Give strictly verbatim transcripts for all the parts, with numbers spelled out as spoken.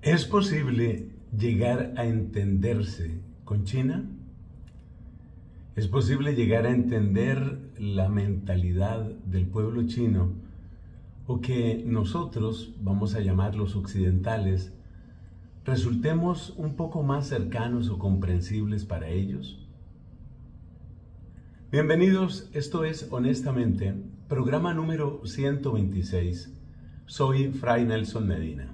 ¿Es posible llegar a entenderse con China? ¿Es posible llegar a entender la mentalidad del pueblo chino, o que nosotros, vamos a llamarlos occidentales, resultemos un poco más cercanos o comprensibles para ellos? Bienvenidos, esto es Honestamente, programa número ciento veintiséis. Soy Fray Nelson Medina.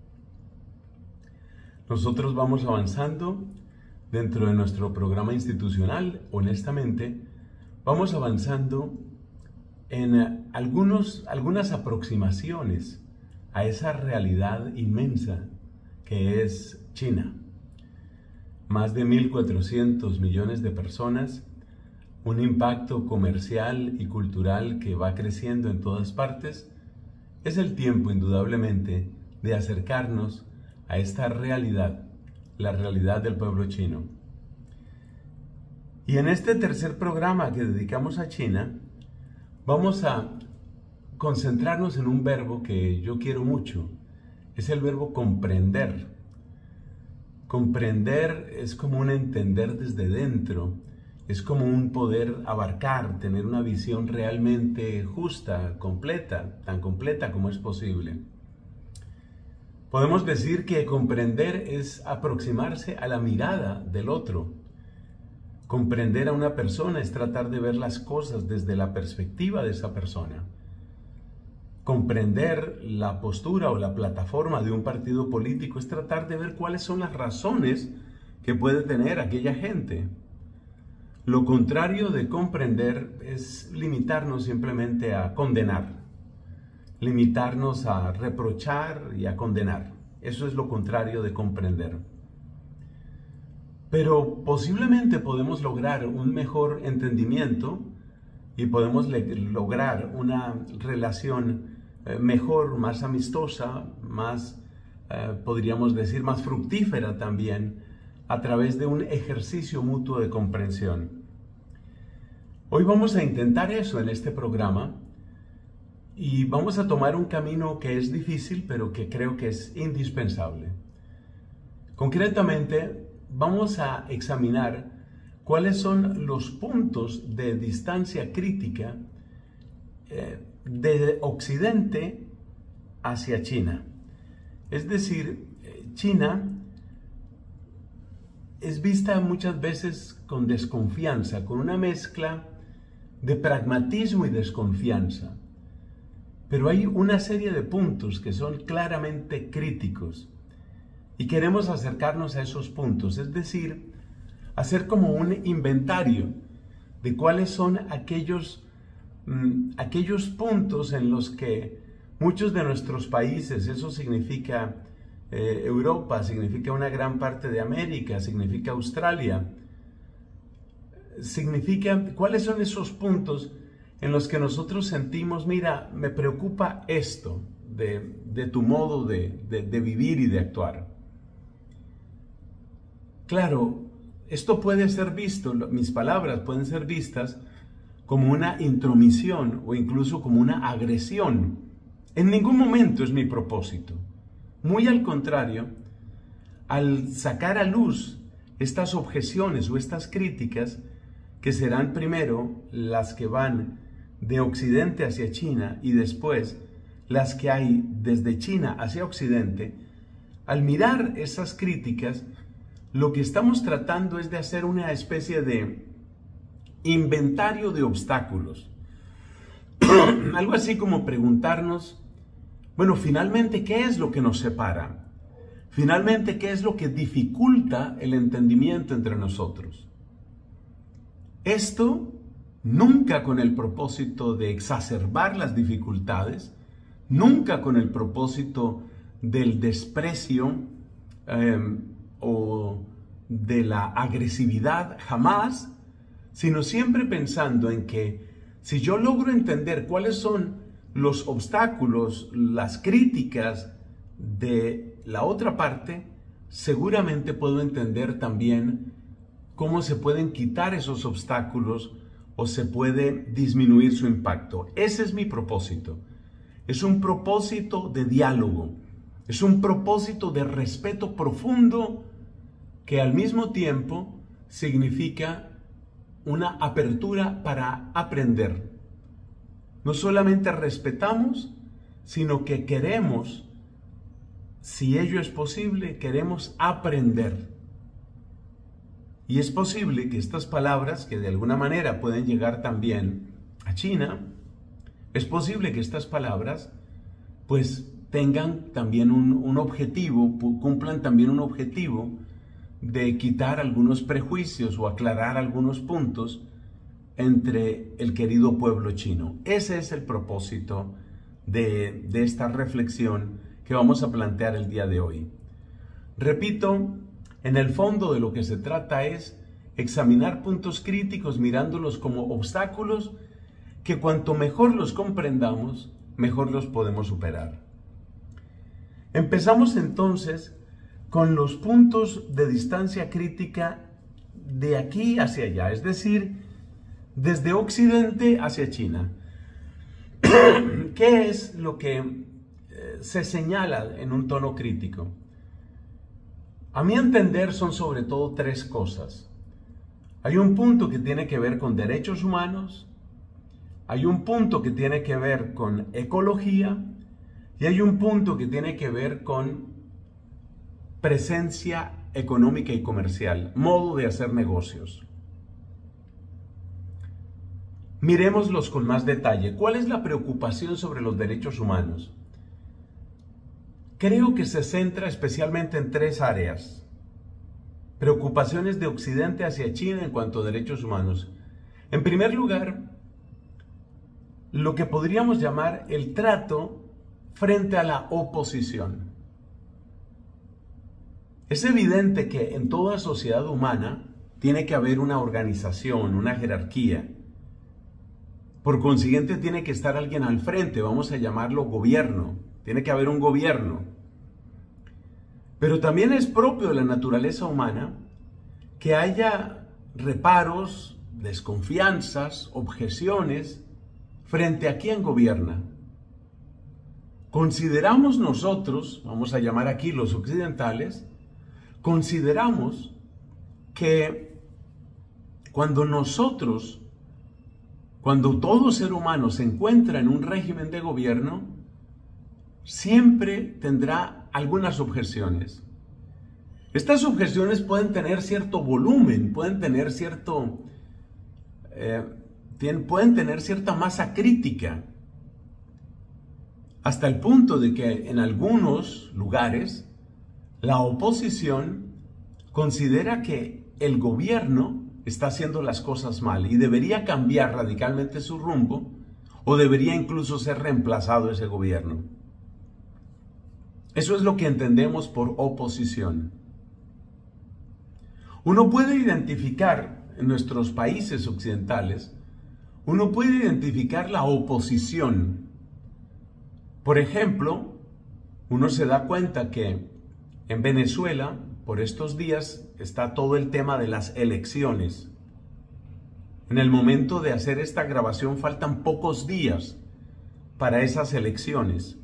Nosotros vamos avanzando dentro de nuestro programa institucional, honestamente, vamos avanzando en algunos, algunas aproximaciones a esa realidad inmensa que es China. Más de mil cuatrocientos millones de personas, un impacto comercial y cultural que va creciendo en todas partes. Es el tiempo, indudablemente, de acercarnos a esta realidad, la realidad del pueblo chino. Y en este tercer programa que dedicamos a China, vamos a concentrarnos en un verbo que yo quiero mucho. Es el verbo comprender. Comprender es como un entender desde dentro, es como un poder abarcar, tener una visión realmente justa, completa, tan completa como es posible. Podemos decir que comprender es aproximarse a la mirada del otro. Comprender a una persona es tratar de ver las cosas desde la perspectiva de esa persona. Comprender la postura o la plataforma de un partido político es tratar de ver cuáles son las razones que puede tener aquella gente. Lo contrario de comprender es limitarnos simplemente a condenar. Limitarnos a reprochar y a condenar. Eso es lo contrario de comprender. Pero posiblemente podemos lograr un mejor entendimiento y podemos lograr una relación eh, mejor, más amistosa, más, eh, podríamos decir, más fructífera también, a través de un ejercicio mutuo de comprensión. Hoy vamos a intentar eso en este programa. Y vamos a tomar un camino que es difícil, pero que creo que es indispensable. Concretamente, vamos a examinar cuáles son los puntos de distancia crítica eh, de Occidente hacia China. Es decir, China es vista muchas veces con desconfianza, con una mezcla de pragmatismo y desconfianza. Pero hay una serie de puntos que son claramente críticos y queremos acercarnos a esos puntos, es decir, hacer como un inventario de cuáles son aquellos, mmm, aquellos puntos en los que muchos de nuestros países, eso significa eh, Europa, significa una gran parte de América, significa Australia, significa cuáles son esos puntos en los que nosotros sentimos, mira, me preocupa esto de, de tu modo de, de, de vivir y de actuar. Claro, esto puede ser visto, mis palabras pueden ser vistas como una intromisión o incluso como una agresión. En ningún momento es mi propósito. Muy al contrario, al sacar a luz estas objeciones o estas críticas, que serán primero las que van de Occidente hacia China y después las que hay desde China hacia Occidente, al mirar esas críticas, lo que estamos tratando es de hacer una especie de inventario de obstáculos. Algo así como preguntarnos, bueno, finalmente, ¿qué es lo que nos separa? Finalmente, ¿qué es lo que dificulta el entendimiento entre nosotros? Esto nunca con el propósito de exacerbar las dificultades, nunca con el propósito del desprecio eh, o de la agresividad, jamás, sino siempre pensando en que si yo logro entender cuáles son los obstáculos, las críticas de la otra parte, seguramente puedo entender también cómo se pueden quitar esos obstáculos o se puede disminuir su impacto. Ese es mi propósito. Es un propósito de diálogo. Es un propósito de respeto profundo que al mismo tiempo significa una apertura para aprender. No solamente respetamos, sino que queremos, si ello es posible, queremos aprender. Y es posible que estas palabras, que de alguna manera pueden llegar también a China, es posible que estas palabras pues tengan también un, un objetivo, cumplan también un objetivo de quitar algunos prejuicios o aclarar algunos puntos entre el querido pueblo chino. Ese es el propósito de, de esta reflexión que vamos a plantear el día de hoy. Repito, en el fondo de lo que se trata es examinar puntos críticos mirándolos como obstáculos que cuanto mejor los comprendamos, mejor los podemos superar. Empezamos entonces con los puntos de distancia crítica de aquí hacia allá, es decir, desde Occidente hacia China. ¿Qué es lo que se señala en un tono crítico? A mi entender son sobre todo tres cosas. Hay un punto que tiene que ver con derechos humanos, hay un punto que tiene que ver con ecología y hay un punto que tiene que ver con presencia económica y comercial, modo de hacer negocios. Miremoslos con más detalle. ¿Cuál es la preocupación sobre los derechos humanos? Creo que se centra especialmente en tres áreas. Preocupaciones de Occidente hacia China en cuanto a derechos humanos. En primer lugar, lo que podríamos llamar el trato frente a la oposición. Es evidente que en toda sociedad humana tiene que haber una organización, una jerarquía. Por consiguiente, tiene que estar alguien al frente, vamos a llamarlo gobierno. Tiene que haber un gobierno. Pero también es propio de la naturaleza humana que haya reparos, desconfianzas, objeciones frente a quien gobierna. Consideramos nosotros, vamos a llamar aquí los occidentales, consideramos que cuando nosotros, cuando todo ser humano se encuentra en un régimen de gobierno, siempre tendrá algunas objeciones. Estas objeciones pueden tener cierto volumen, pueden tener cierto, eh, tienen, pueden tener cierta masa crítica, hasta el punto de que en algunos lugares la oposición considera que el gobierno está haciendo las cosas mal y debería cambiar radicalmente su rumbo o debería incluso ser reemplazado ese gobierno. Eso es lo que entendemos por oposición. Uno puede identificar en nuestros países occidentales, uno puede identificar la oposición. Por ejemplo, uno se da cuenta que en Venezuela, por estos días, está todo el tema de las elecciones. En el momento de hacer esta grabación faltan pocos días para esas elecciones.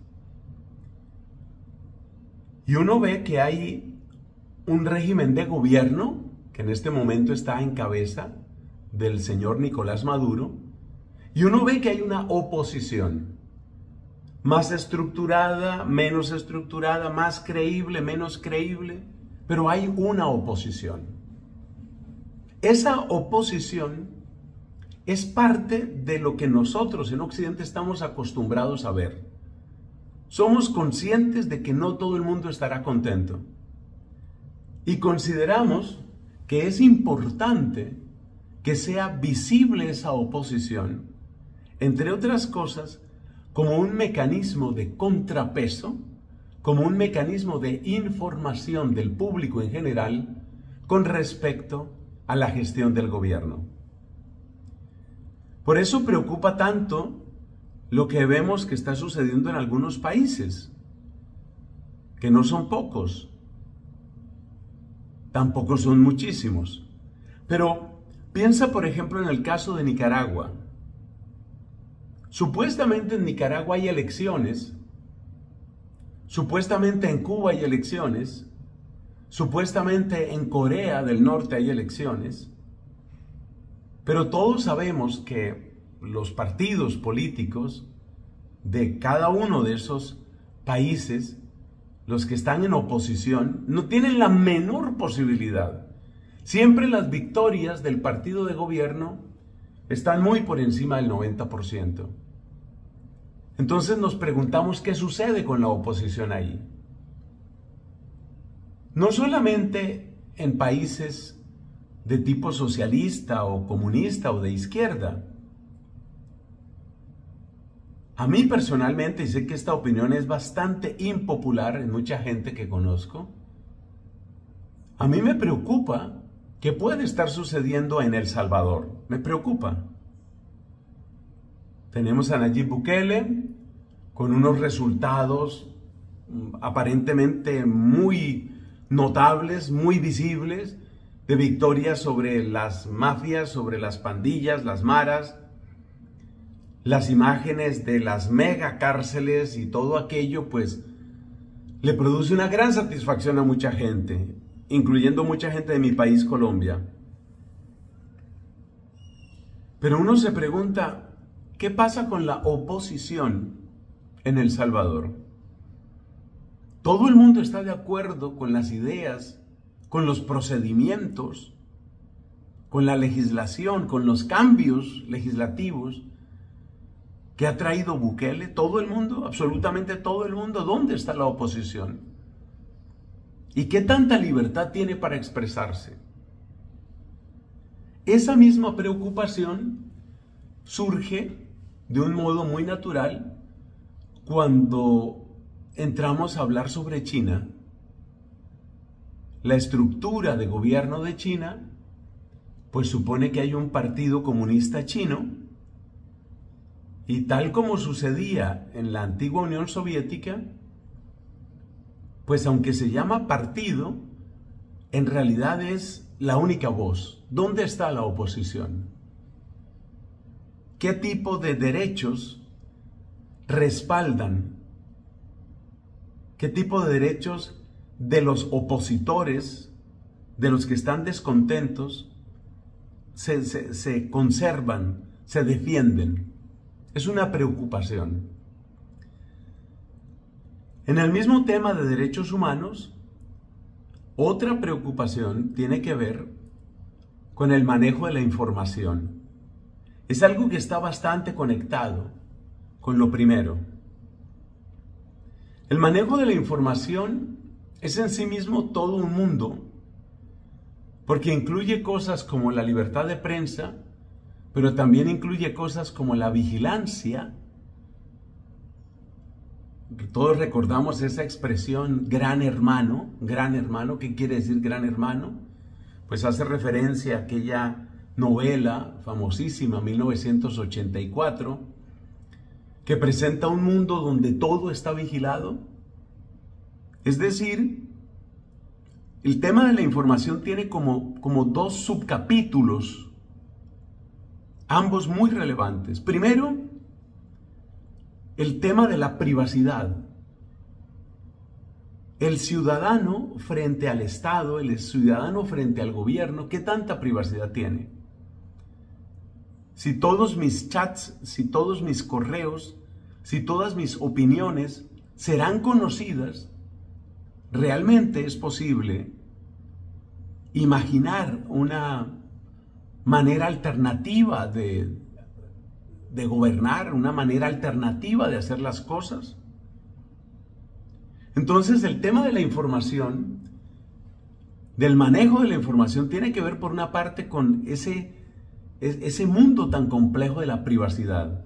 Y uno ve que hay un régimen de gobierno que en este momento está en cabeza del señor Nicolás Maduro, y uno ve que hay una oposición, más estructurada, menos estructurada, más creíble, menos creíble, pero hay una oposición. Esa oposición es parte de lo que nosotros en Occidente estamos acostumbrados a ver. Somos conscientes de que no todo el mundo estará contento. Y consideramos que es importante que sea visible esa oposición, entre otras cosas, como un mecanismo de contrapeso, como un mecanismo de información del público en general con respecto a la gestión del gobierno. Por eso preocupa tanto lo que vemos que está sucediendo en algunos países, que no son pocos, tampoco son muchísimos. Pero piensa, por ejemplo, en el caso de Nicaragua. Supuestamente en Nicaragua hay elecciones Supuestamente en Cuba hay elecciones, supuestamente en Corea del Norte hay elecciones, pero todos sabemos que los partidos políticos de cada uno de esos países, los que están en oposición, no tienen la menor posibilidad. Siempre las victorias del partido de gobierno están muy por encima del noventa por ciento. Entonces nos preguntamos qué sucede con la oposición ahí. No solamente en países de tipo socialista o comunista o de izquierda. A mí personalmente, y sé que esta opinión es bastante impopular en mucha gente que conozco, a mí me preocupa qué puede estar sucediendo en El Salvador. Me preocupa. Tenemos a Nayib Bukele con unos resultados aparentemente muy notables, muy visibles, de victorias sobre las mafias, sobre las pandillas, las maras, las imágenes de las mega cárceles y todo aquello, pues le produce una gran satisfacción a mucha gente, incluyendo mucha gente de mi país, Colombia. Pero uno se pregunta, ¿qué pasa con la oposición en El Salvador? Todo el mundo está de acuerdo con las ideas, con los procedimientos, con la legislación, con los cambios legislativos que ha traído Bukele. Todo el mundo, absolutamente todo el mundo. ¿Dónde está la oposición? ¿Y qué tanta libertad tiene para expresarse? Esa misma preocupación surge de un modo muy natural cuando entramos a hablar sobre China. La estructura de gobierno de China, pues supone que hay un partido comunista chino, y tal como sucedía en la antigua Unión Soviética, pues aunque se llama partido, en realidad es la única voz. ¿Dónde está la oposición? ¿Qué tipo de derechos respaldan? ¿Qué tipo de derechos de los opositores, de los que están descontentos, se, se, se conservan, se defienden? Es una preocupación. En el mismo tema de derechos humanos, otra preocupación tiene que ver con el manejo de la información. Es algo que está bastante conectado con lo primero. El manejo de la información es en sí mismo todo un mundo, porque incluye cosas como la libertad de prensa, pero también incluye cosas como la vigilancia. Todos recordamos esa expresión gran hermano. Gran hermano, ¿qué quiere decir gran hermano? Pues hace referencia a aquella novela famosísima, mil novecientos ochenta y cuatro, que presenta un mundo donde todo está vigilado. Es decir, el tema de la información tiene como, como dos subcapítulos, ambos muy relevantes. Primero, el tema de la privacidad. El ciudadano frente al Estado, el ciudadano frente al gobierno, ¿qué tanta privacidad tiene? Si todos mis chats, si todos mis correos, si todas mis opiniones serán conocidas, realmente es posible imaginar una manera alternativa de, de gobernar, una manera alternativa de hacer las cosas. Entonces, el tema de la información, del manejo de la información, tiene que ver por una parte con ese, ese mundo tan complejo de la privacidad,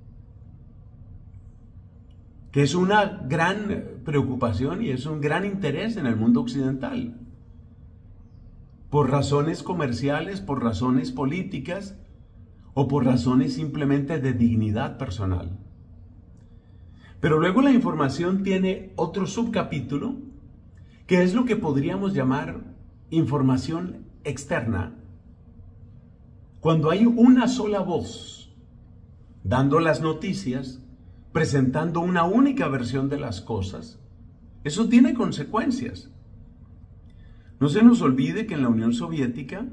que es una gran preocupación y es un gran interés en el mundo occidental, por razones comerciales, por razones políticas o por razones simplemente de dignidad personal. Pero luego la información tiene otro subcapítulo, que es lo que podríamos llamar información externa. Cuando hay una sola voz dando las noticias, presentando una única versión de las cosas, Eso tiene consecuencias. No se nos olvide que en la Unión Soviética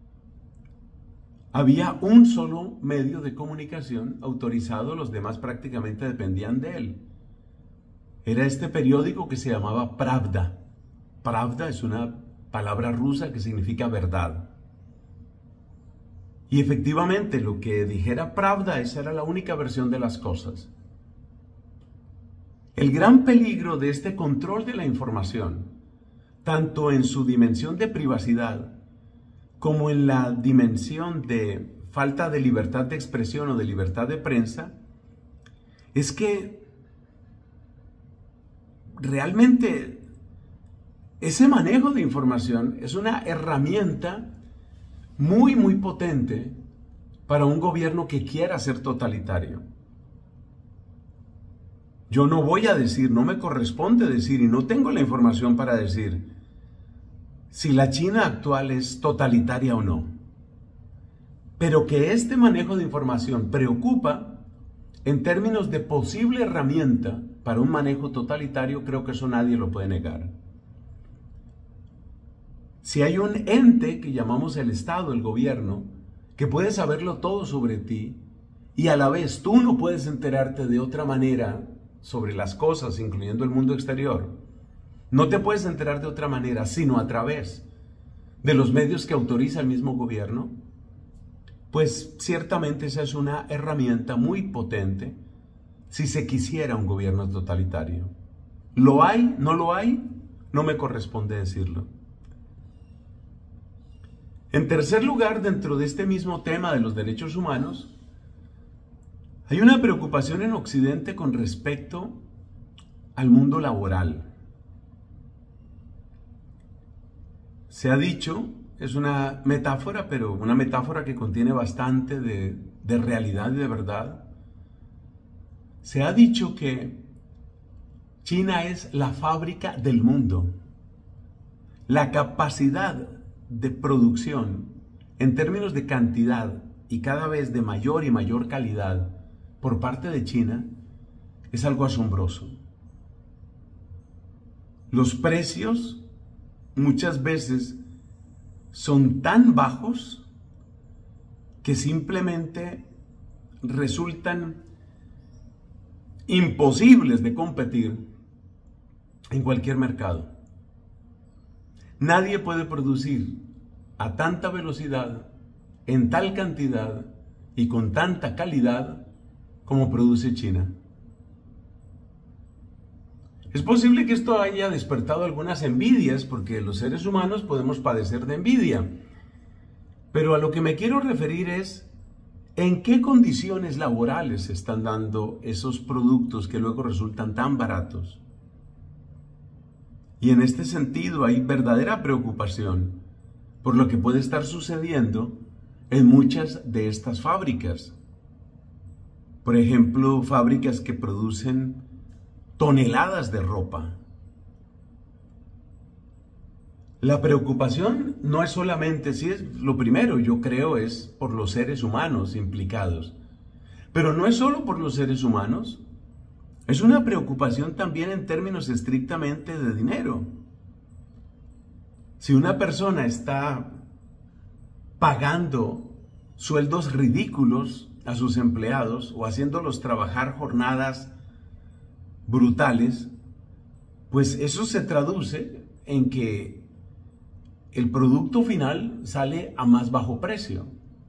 había un solo medio de comunicación autorizado, los demás prácticamente dependían de él. Era este periódico que se llamaba Pravda. Pravda es una palabra rusa que significa verdad. Y efectivamente lo que dijera Pravda, esa era la única versión de las cosas. El gran peligro de este control de la información, tanto en su dimensión de privacidad como en la dimensión de falta de libertad de expresión o de libertad de prensa, es que realmente ese manejo de información es una herramienta muy, muy potente para un gobierno que quiera ser totalitario. Yo no voy a decir, no me corresponde decir, y no tengo la información para decir si la China actual es totalitaria o no. Pero que este manejo de información preocupa en términos de posible herramienta para un manejo totalitario, creo que eso nadie lo puede negar. Si hay un ente que llamamos el Estado, el gobierno, que puede saberlo todo sobre ti y a la vez tú no puedes enterarte de otra manera sobre las cosas, incluyendo el mundo exterior, no te puedes enterar de otra manera sino a través de los medios que autoriza el mismo gobierno, pues ciertamente esa es una herramienta muy potente si se quisiera un gobierno totalitario. ¿Lo hay? ¿No lo hay? No me corresponde decirlo. En tercer lugar, dentro de este mismo tema de los derechos humanos, hay una preocupación en Occidente con respecto al mundo laboral. Se ha dicho, es una metáfora, pero una metáfora que contiene bastante de, de realidad y de verdad. Se ha dicho que China es la fábrica del mundo. La capacidad de producción en términos de cantidad y cada vez de mayor y mayor calidad por parte de China es algo asombroso. Los precios muchas veces son tan bajos que simplemente resultan imposibles de competir en cualquier mercado. Nadie puede producir a tanta velocidad, en tal cantidad y con tanta calidad como produce China. Es posible que esto haya despertado algunas envidias, porque los seres humanos podemos padecer de envidia. Pero a lo que me quiero referir es en qué condiciones laborales se están dando esos productos que luego resultan tan baratos. Y en este sentido hay verdadera preocupación por lo que puede estar sucediendo en muchas de estas fábricas. Por ejemplo, fábricas que producen toneladas de ropa. La preocupación no es solamente, si es lo primero, yo creo, es por los seres humanos implicados. Pero no es solo por los seres humanos. Es una preocupación también en términos estrictamente de dinero. Si una persona está pagando sueldos ridículos a sus empleados o haciéndolos trabajar jornadas brutales, pues eso se traduce en que el producto final sale a más bajo precio,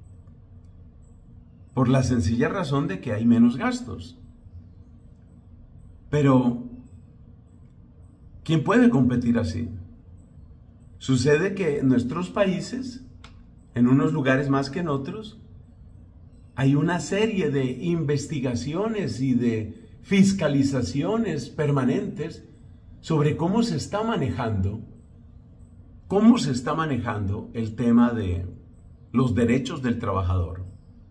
por la sencilla razón de que hay menos gastos. Pero, ¿quién puede competir así? Sucede que en nuestros países, en unos lugares más que en otros, hay una serie de investigaciones y de fiscalizaciones permanentes sobre cómo se está manejando, cómo se está manejando el tema de los derechos del trabajador.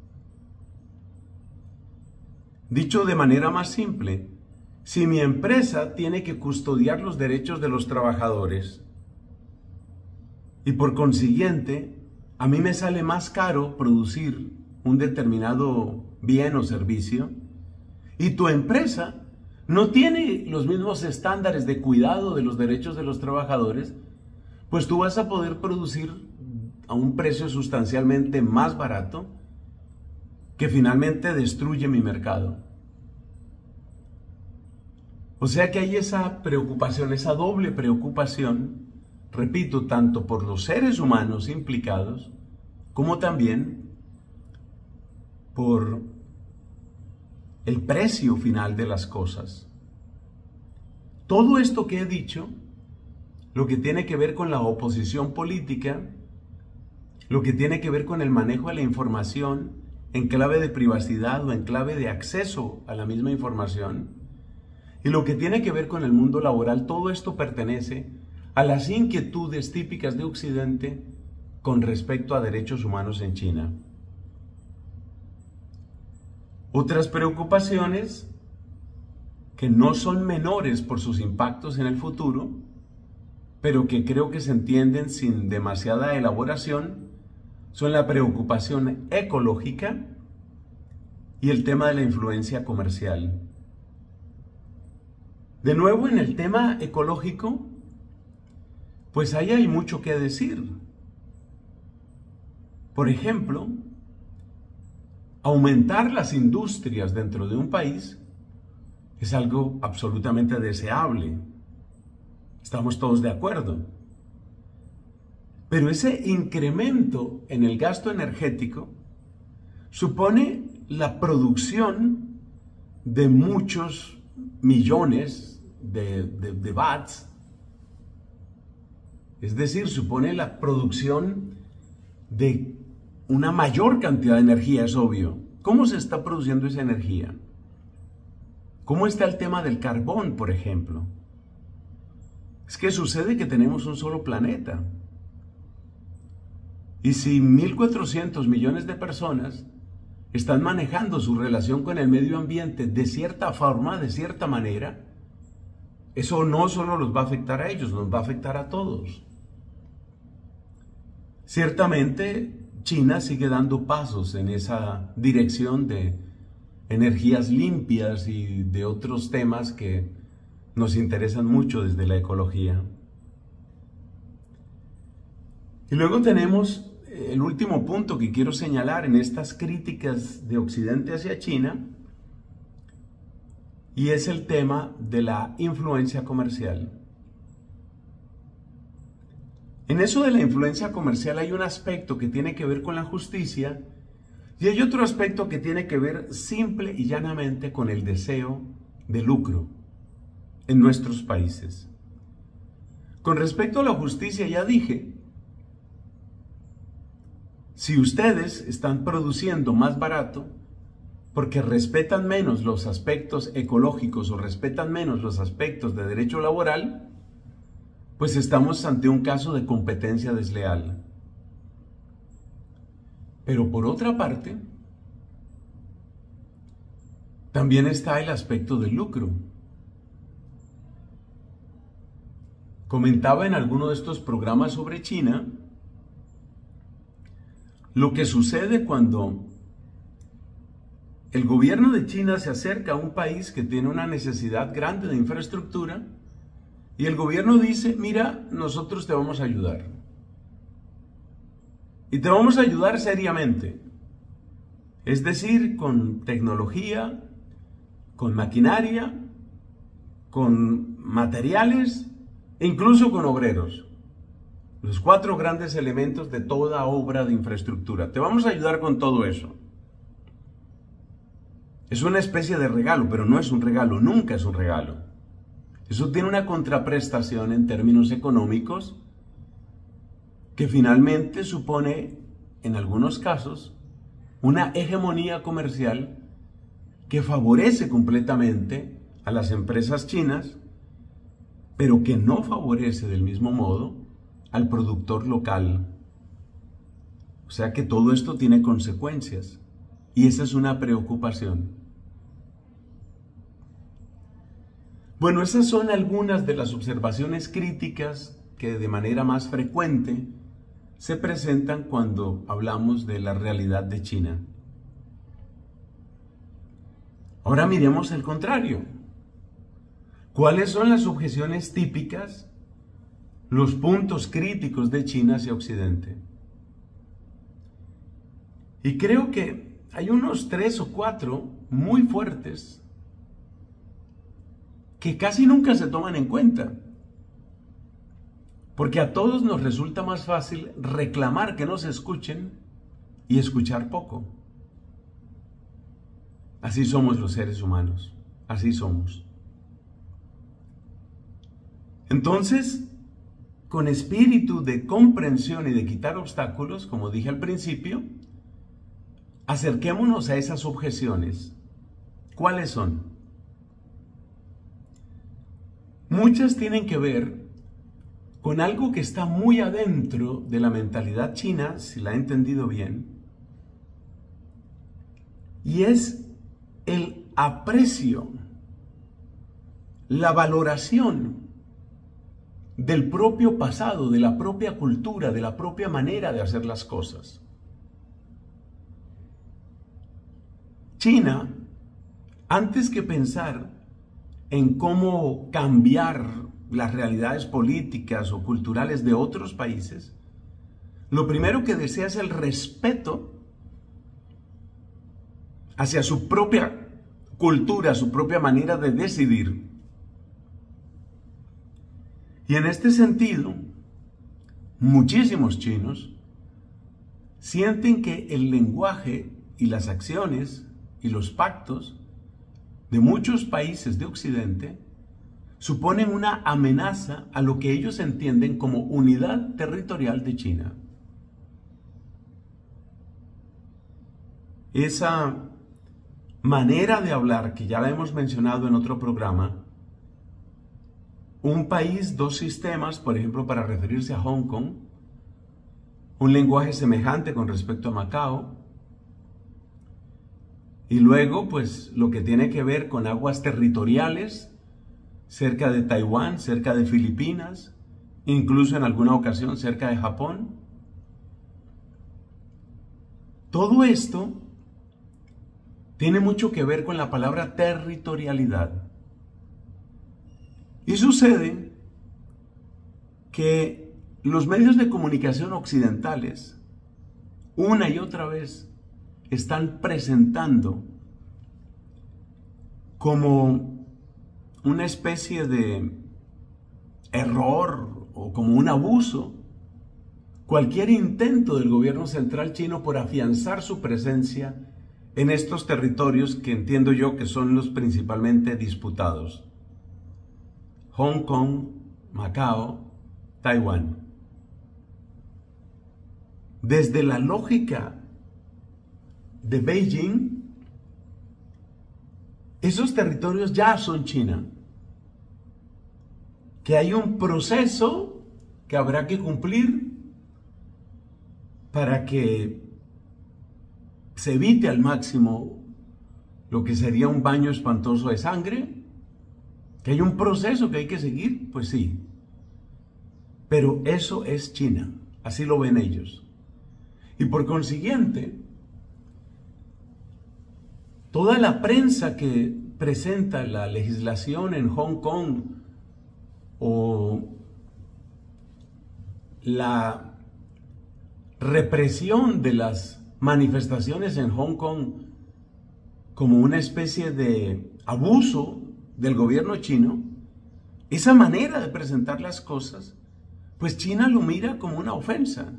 Dicho de manera más simple, si mi empresa tiene que custodiar los derechos de los trabajadores y por consiguiente a mí me sale más caro producir un determinado bien o servicio, y tu empresa no tiene los mismos estándares de cuidado de los derechos de los trabajadores, pues tú vas a poder producir a un precio sustancialmente más barato que finalmente destruye mi mercado. O sea que hay esa preocupación, esa doble preocupación, repito, tanto por los seres humanos implicados, como también por el precio final de las cosas. Todo esto que he dicho, lo que tiene que ver con la oposición política, lo que tiene que ver con el manejo de la información en clave de privacidad o en clave de acceso a la misma información, y lo que tiene que ver con el mundo laboral, todo esto pertenece a las inquietudes típicas de Occidente con respecto a derechos humanos en China. Otras preocupaciones que no son menores por sus impactos en el futuro, pero que creo que se entienden sin demasiada elaboración, son la preocupación ecológica y el tema de la influencia comercial. De nuevo, en el tema ecológico, pues ahí hay mucho que decir. Por ejemplo, aumentar las industrias dentro de un país es algo absolutamente deseable. Estamos todos de acuerdo. Pero ese incremento en el gasto energético supone la producción de muchos millones de, de, de watts. Es decir, supone la producción de una mayor cantidad de energía, es obvio. ¿Cómo se está produciendo esa energía? ¿Cómo está el tema del carbón, por ejemplo? Es que sucede que tenemos un solo planeta. Y si mil cuatrocientos millones de personas están manejando su relación con el medio ambiente de cierta forma, de cierta manera, eso no solo los va a afectar a ellos, nos va a afectar a todos. Ciertamente, China sigue dando pasos en esa dirección de energías limpias y de otros temas que nos interesan mucho desde la ecología. Y luego tenemos el último punto que quiero señalar en estas críticas de Occidente hacia China, y es el tema de la influencia comercial. En eso de la influencia comercial hay un aspecto que tiene que ver con la justicia y hay otro aspecto que tiene que ver simple y llanamente con el deseo de lucro en nuestros países. Con respecto a la justicia ya dije, si ustedes están produciendo más barato porque respetan menos los aspectos ecológicos o respetan menos los aspectos de derecho laboral, pues estamos ante un caso de competencia desleal. Pero por otra parte, también está el aspecto del lucro. Comentaba en alguno de estos programas sobre China lo que sucede cuando el gobierno de China se acerca a un país que tiene una necesidad grande de infraestructura y el gobierno dice, mira, nosotros te vamos a ayudar. Y te vamos a ayudar seriamente. Es decir, con tecnología, con maquinaria, con materiales e incluso con obreros. Los cuatro grandes elementos de toda obra de infraestructura. Te vamos a ayudar con todo eso. Es una especie de regalo, pero no es un regalo, nunca es un regalo. Eso tiene una contraprestación en términos económicos que finalmente supone, en algunos casos, una hegemonía comercial que favorece completamente a las empresas chinas, pero que no favorece del mismo modo al productor local. O sea que todo esto tiene consecuencias y esa es una preocupación. Bueno, esas son algunas de las observaciones críticas que de manera más frecuente se presentan cuando hablamos de la realidad de China. Ahora miremos el contrario. ¿Cuáles son las objeciones típicas, los puntos críticos de China hacia Occidente? Y creo que hay unos tres o cuatro muy fuertes que casi nunca se toman en cuenta. Porque a todos nos resulta más fácil reclamar que nos escuchen y escuchar poco. Así somos los seres humanos, así somos. Entonces, con espíritu de comprensión y de quitar obstáculos, como dije al principio, acerquémonos a esas objeciones. ¿Cuáles son? Muchas tienen que ver con algo que está muy adentro de la mentalidad china, si la he entendido bien, y es el aprecio, la valoración del propio pasado, de la propia cultura, de la propia manera de hacer las cosas. China, antes que pensar en cómo cambiar las realidades políticas o culturales de otros países, lo primero que desea es el respeto hacia su propia cultura, su propia manera de decidir. Y en este sentido, muchísimos chinos sienten que el lenguaje y las acciones y los pactos de muchos países de Occidente suponen una amenaza a lo que ellos entienden como unidad territorial de China. Esa manera de hablar, que ya la hemos mencionado en otro programa, un país, dos sistemas, por ejemplo, para referirse a Hong Kong, un lenguaje semejante con respecto a Macao, y luego, pues, lo que tiene que ver con aguas territoriales, cerca de Taiwán, cerca de Filipinas, incluso en alguna ocasión cerca de Japón. Todo esto tiene mucho que ver con la palabra territorialidad. Y sucede que los medios de comunicación occidentales, una y otra vez, están presentando como una especie de error o como un abuso cualquier intento del gobierno central chino por afianzar su presencia en estos territorios que entiendo yo que son los principalmente disputados: Hong Kong, Macao, Taiwán. Desde la lógica de Beijing, esos territorios ya son China, que hay un proceso que habrá que cumplir para que se evite al máximo lo que sería un baño espantoso de sangre, que hay un proceso que hay que seguir, pues sí, pero eso es China, así lo ven ellos. Y por consiguiente, toda la prensa que presenta la legislación en Hong Kong o la represión de las manifestaciones en Hong Kong como una especie de abuso del gobierno chino, esa manera de presentar las cosas, pues China lo mira como una ofensa.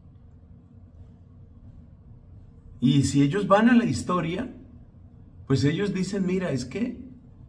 Y si ellos van a la historia, pues ellos dicen, mira, es que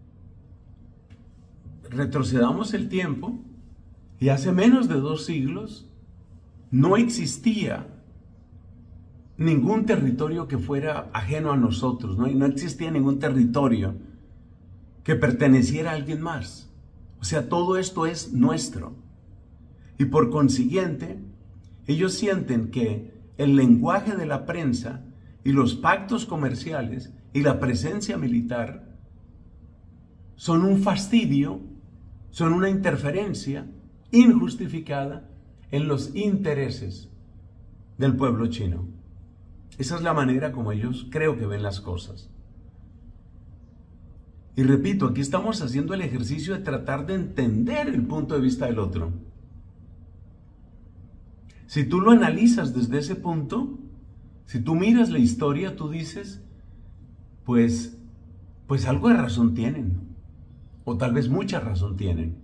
retrocedamos el tiempo y hace menos de dos siglos no existía ningún territorio que fuera ajeno a nosotros, no, no existía ningún territorio que perteneciera a alguien más. O sea, todo esto es nuestro. Y por consiguiente, ellos sienten que el lenguaje de la prensa y los pactos comerciales y la presencia militar son un fastidio, son una interferencia injustificada en los intereses del pueblo chino. Esa es la manera como ellos creo que ven las cosas. Y repito, aquí estamos haciendo el ejercicio de tratar de entender el punto de vista del otro. Si tú lo analizas desde ese punto, si tú miras la historia, tú dices, pues, pues algo de razón tienen, o tal vez mucha razón tienen.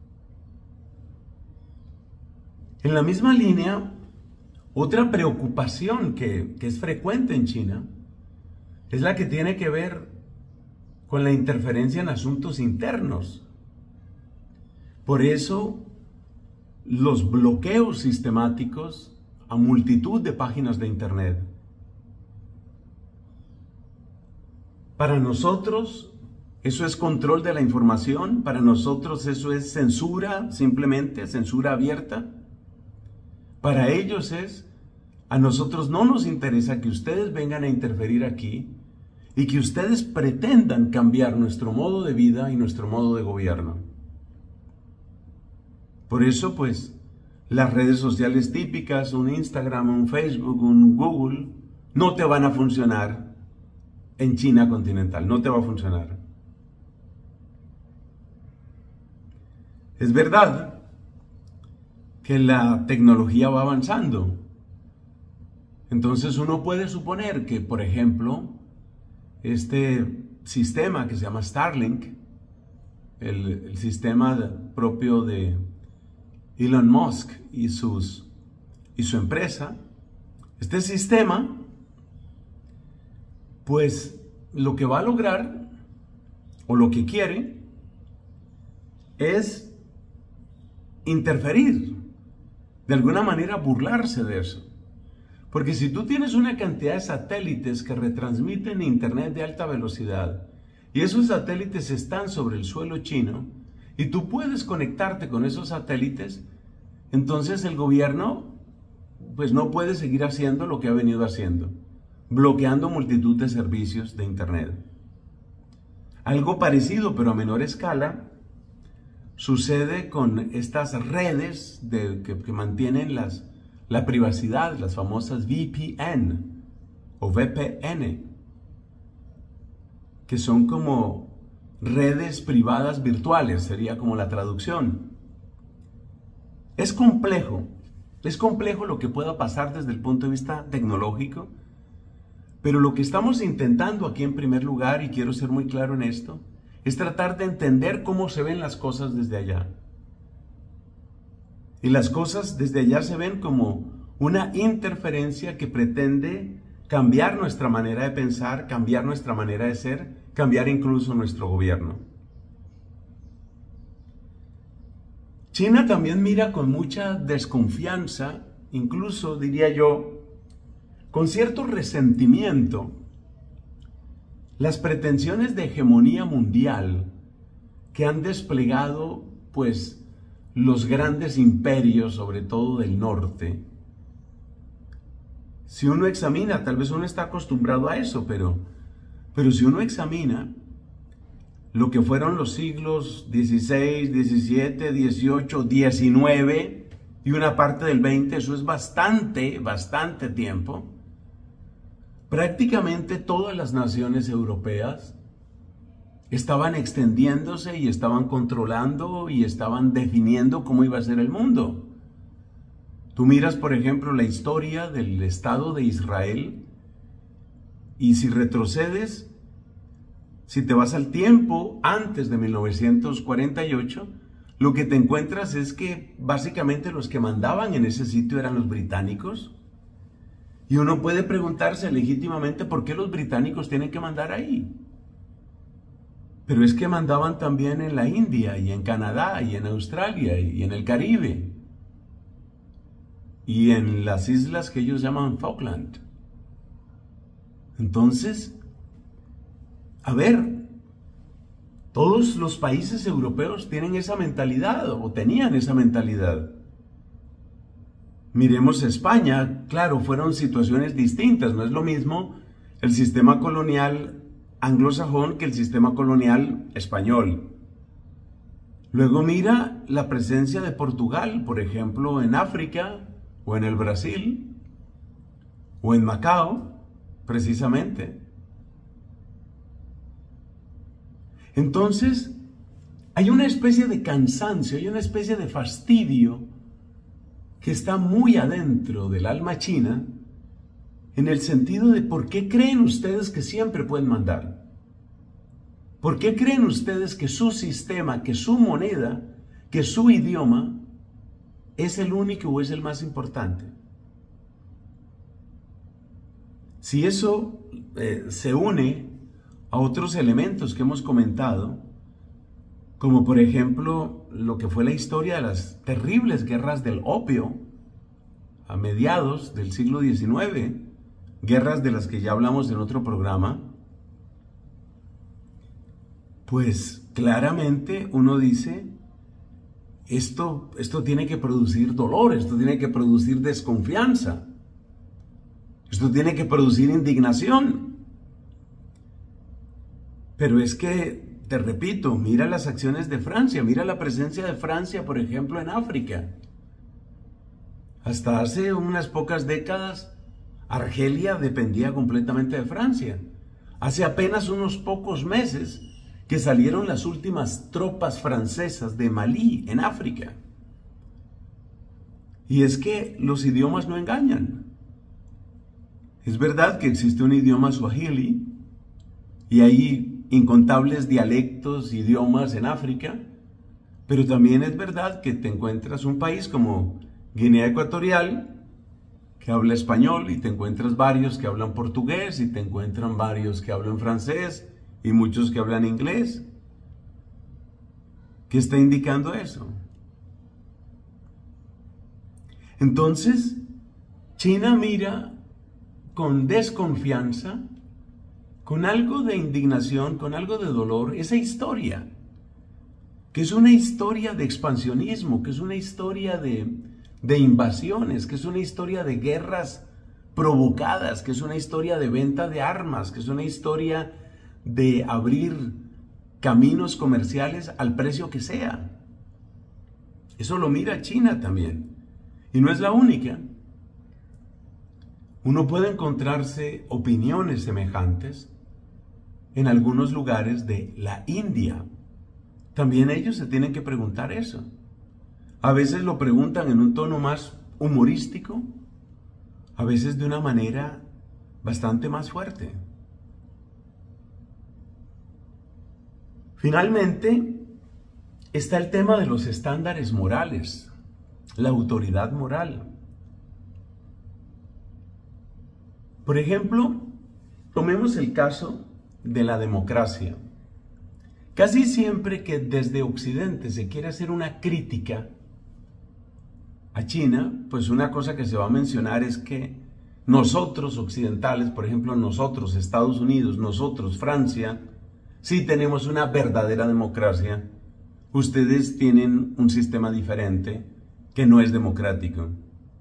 En la misma línea, otra preocupación que, que es frecuente en China es la que tiene que ver con la interferencia en asuntos internos. Por eso, los bloqueos sistemáticos a multitud de páginas de Internet. Para nosotros, eso es control de la información. Para nosotros, eso es censura, simplemente censura abierta. Para ellos es, a nosotros no nos interesa que ustedes vengan a interferir aquí y que ustedes pretendan cambiar nuestro modo de vida y nuestro modo de gobierno. Por eso, pues, las redes sociales típicas, un Instagram, un Facebook, un Google, no te van a funcionar en China continental, no te va a funcionar. Es verdad que la tecnología va avanzando. Entonces uno puede suponer que, por ejemplo, este sistema que se llama Starlink, el, el sistema propio de Elon Musk y, sus, y su empresa, este sistema, pues lo que va a lograr, o lo que quiere, es interferir, de alguna manera burlarse de eso. Porque si tú tienes una cantidad de satélites que retransmiten internet de alta velocidad, y esos satélites están sobre el suelo chino, y tú puedes conectarte con esos satélites, entonces el gobierno pues no puede seguir haciendo lo que ha venido haciendo, bloqueando multitud de servicios de internet. Algo parecido, pero a menor escala, sucede con estas redes de, que, que mantienen las, la privacidad, las famosas V P N o V P N, que son como redes privadas virtuales, sería como la traducción. Es complejo, es complejo lo que pueda pasar desde el punto de vista tecnológico, pero lo que estamos intentando aquí en primer lugar, y quiero ser muy claro en esto, es tratar de entender cómo se ven las cosas desde allá. Y las cosas desde allá se ven como una interferencia que pretende cambiar nuestra manera de pensar, cambiar nuestra manera de ser, cambiar incluso nuestro gobierno. China también mira con mucha desconfianza, incluso diría yo, con cierto resentimiento, las pretensiones de hegemonía mundial que han desplegado, pues, los grandes imperios, sobre todo del norte. Si uno examina, tal vez uno está acostumbrado a eso, pero, pero si uno examina lo que fueron los siglos dieciséis, diecisiete, dieciocho, diecinueve y una parte del veinte, eso es bastante, bastante tiempo. Prácticamente todas las naciones europeas estaban extendiéndose y estaban controlando y estaban definiendo cómo iba a ser el mundo. Tú miras, por ejemplo, la historia del Estado de Israel y si retrocedes, si te vas al tiempo antes de mil novecientos cuarenta y ocho, lo que te encuentras es que básicamente los que mandaban en ese sitio eran los británicos. Y uno puede preguntarse legítimamente por qué los británicos tienen que mandar ahí. Pero es que mandaban también en la India y en Canadá y en Australia y en el Caribe. Y en las islas que ellos llaman Falkland. Entonces, a ver, todos los países europeos tienen esa mentalidad o tenían esa mentalidad. Miremos España, claro, fueron situaciones distintas, no es lo mismo el sistema colonial anglosajón que el sistema colonial español. Luego mira la presencia de Portugal, por ejemplo, en África, o en el Brasil, o en Macao, precisamente. Entonces, hay una especie de cansancio, hay una especie de fastidio que está muy adentro del alma china, en el sentido de ¿por qué creen ustedes que siempre pueden mandar? ¿Por qué creen ustedes que su sistema, que su moneda, que su idioma es el único o es el más importante? Si eso eh, se une a otros elementos que hemos comentado, como por ejemplo lo que fue la historia de las terribles guerras del opio a mediados del siglo diecinueve, guerras de las que ya hablamos en otro programa, pues claramente uno dice, esto, esto tiene que producir dolor, esto tiene que producir desconfianza, esto tiene que producir indignación. Pero es que, te repito, mira las acciones de Francia, mira la presencia de Francia, por ejemplo, en África. Hasta hace unas pocas décadas, Argelia dependía completamente de Francia. Hace apenas unos pocos meses que salieron las últimas tropas francesas de Malí, en África. Y es que los idiomas no engañan. Es verdad que existe un idioma suajili y hay incontables dialectos, idiomas en África, pero también es verdad que te encuentras un país como Guinea Ecuatorial, que habla español, y te encuentras varios que hablan portugués, y te encuentran varios que hablan francés, y muchos que hablan inglés. ¿Qué está indicando eso? Entonces, China mira con desconfianza, con algo de indignación, con algo de dolor, esa historia, que es una historia de expansionismo, que es una historia de, de invasiones, que es una historia de guerras provocadas, que es una historia de venta de armas, que es una historia de abrir caminos comerciales al precio que sea. Eso lo mira China también. Y no es la única. Uno puede encontrarse opiniones semejantes en algunos lugares de la India. También ellos se tienen que preguntar eso. A veces lo preguntan en un tono más humorístico, a veces de una manera bastante más fuerte. Finalmente, está el tema de los estándares morales, la autoridad moral. Por ejemplo, tomemos el caso de la democracia. Casi siempre que desde Occidente se quiere hacer una crítica a China, pues una cosa que se va a mencionar es que nosotros occidentales, por ejemplo, nosotros, Estados Unidos, nosotros, Francia, sí tenemos una verdadera democracia. Ustedes tienen un sistema diferente que no es democrático.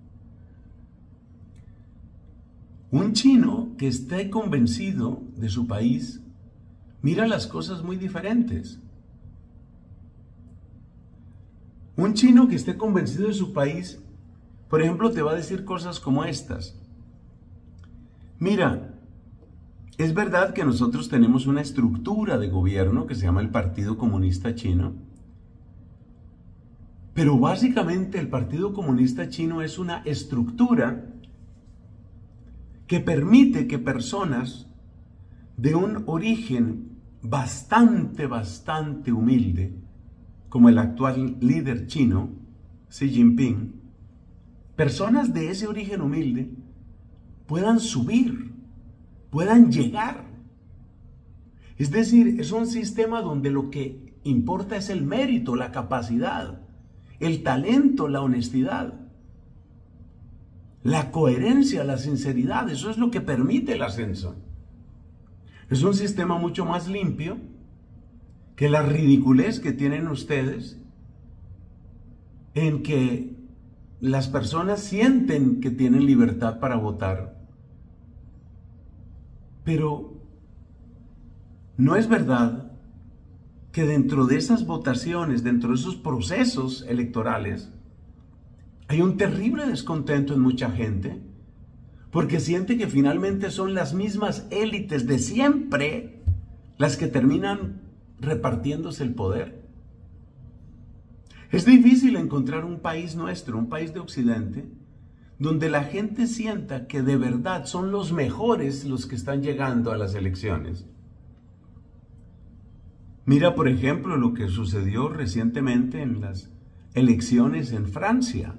Un chino que esté convencido de su país mira las cosas muy diferentes. Un chino que esté convencido de su país, por ejemplo, te va a decir cosas como estas. Mira, es verdad que nosotros tenemos una estructura de gobierno que se llama el Partido Comunista Chino, pero básicamente el Partido Comunista Chino es una estructura que permite que personas de un origen bastante, bastante humilde, como el actual líder chino, Xi Jinping, personas de ese origen humilde puedan subir, puedan llegar. Es decir, es un sistema donde lo que importa es el mérito, la capacidad, el talento, la honestidad, la coherencia, la sinceridad. Eso es lo que permite el ascenso. Es un sistema mucho más limpio que la ridiculez que tienen ustedes, en que las personas sienten que tienen libertad para votar, pero no es verdad que dentro de esas votaciones, dentro de esos procesos electorales, hay un terrible descontento en mucha gente, porque siente que finalmente son las mismas élites de siempre las que terminan repartiéndose el poder. Es difícil encontrar un país nuestro, un país de Occidente, donde la gente sienta que de verdad son los mejores los que están llegando a las elecciones. Mira, por ejemplo, lo que sucedió recientemente en las elecciones en Francia.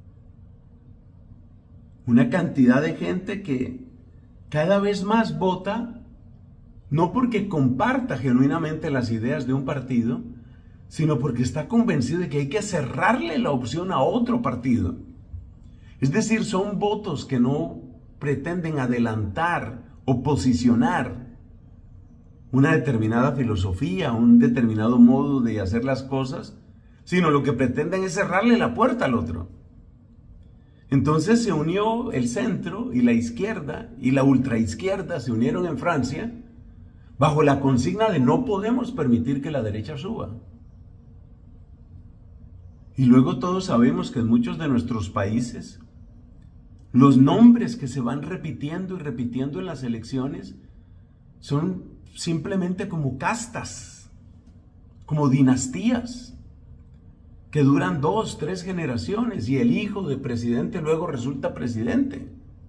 Una cantidad de gente que cada vez más vota, no porque comparta genuinamente las ideas de un partido, sino porque está convencido de que hay que cerrarle la opción a otro partido. Es decir, son votos que no pretenden adelantar o posicionar una determinada filosofía, un determinado modo de hacer las cosas, sino lo que pretenden es cerrarle la puerta al otro. Entonces se unió el centro y la izquierda y la ultraizquierda se unieron en Francia bajo la consigna de no podemos permitir que la derecha suba. Y luego todos sabemos que en muchos de nuestros países los nombres que se van repitiendo y repitiendo en las elecciones son simplemente como castas, como dinastías, que duran dos, tres generaciones y el hijo de presidente luego resulta presidente.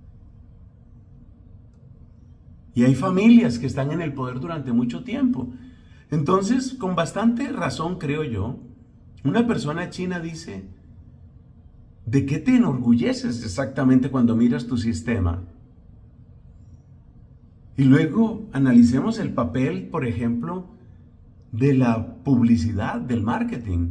Y hay familias que están en el poder durante mucho tiempo. Entonces, con bastante razón, creo yo, una persona china dice: ¿de qué te enorgulleces exactamente cuando miras tu sistema? Y luego analicemos el papel, por ejemplo, de la publicidad, del marketing.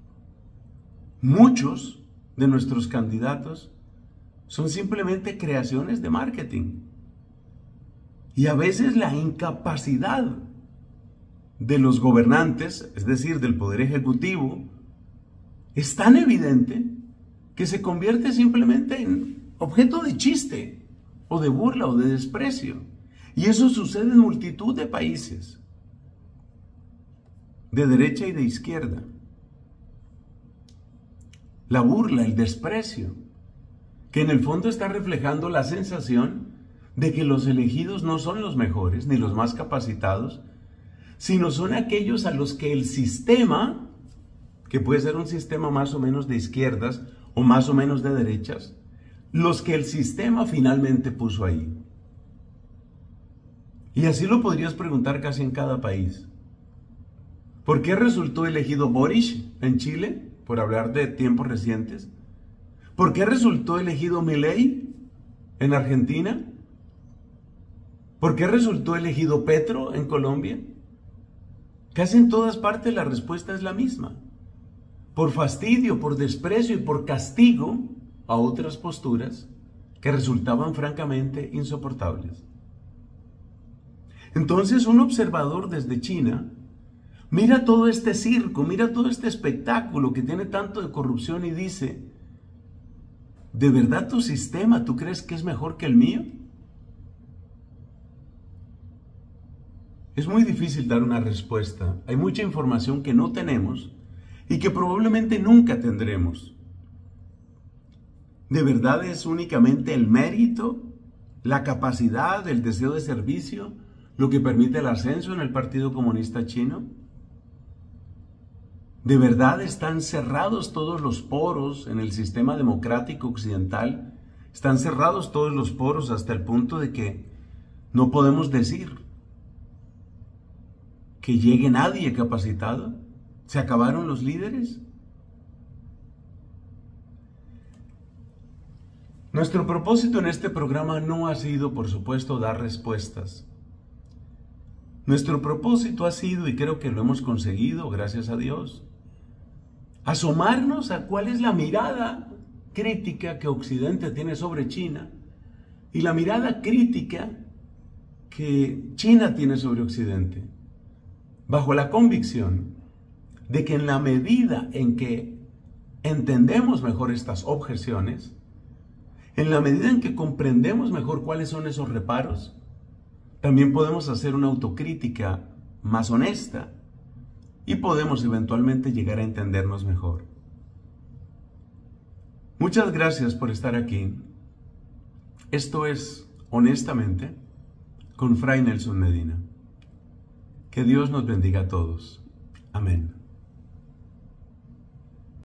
Muchos de nuestros candidatos son simplemente creaciones de marketing. Y a veces la incapacidad de los gobernantes, es decir, del Poder Ejecutivo, es tan evidente que se convierte simplemente en objeto de chiste, o de burla, o de desprecio. Y eso sucede en multitud de países, de derecha y de izquierda. La burla, el desprecio, que en el fondo está reflejando la sensación de que los elegidos no son los mejores, ni los más capacitados, sino son aquellos a los que el sistema, que puede ser un sistema más o menos de izquierdas, o más o menos de derechas, los que el sistema finalmente puso ahí. Y así lo podrías preguntar casi en cada país. ¿Por qué resultó elegido Boric en Chile, por hablar de tiempos recientes? ¿Por qué resultó elegido Milei en Argentina? ¿Por qué resultó elegido Petro en Colombia? Casi en todas partes la respuesta es la misma. Por fastidio, por desprecio y por castigo a otras posturas que resultaban francamente insoportables. Entonces un observador desde China mira todo este circo, mira todo este espectáculo que tiene tanto de corrupción y dice: ¿de verdad tu sistema tú crees que es mejor que el mío? Es muy difícil dar una respuesta. Hay mucha información que no tenemos y que probablemente nunca tendremos. ¿De verdad es únicamente el mérito, la capacidad, el deseo de servicio lo que permite el ascenso en el Partido Comunista Chino? ¿De verdad están cerrados todos los poros en el sistema democrático occidental? Están cerrados todos los poros hasta el punto de que no podemos decir que llegue nadie capacitado. ¿Se acabaron los líderes? Nuestro propósito en este programa no ha sido, por supuesto, dar respuestas. Nuestro propósito ha sido, y creo que lo hemos conseguido, gracias a Dios, asomarnos a cuál es la mirada crítica que Occidente tiene sobre China y la mirada crítica que China tiene sobre Occidente, bajo la convicción de que en la medida en que entendemos mejor estas objeciones, en la medida en que comprendemos mejor cuáles son esos reparos, también podemos hacer una autocrítica más honesta y podemos eventualmente llegar a entendernos mejor. Muchas gracias por estar aquí. Esto es Honestamente con Fray Nelson Medina. Que Dios nos bendiga a todos. Amén.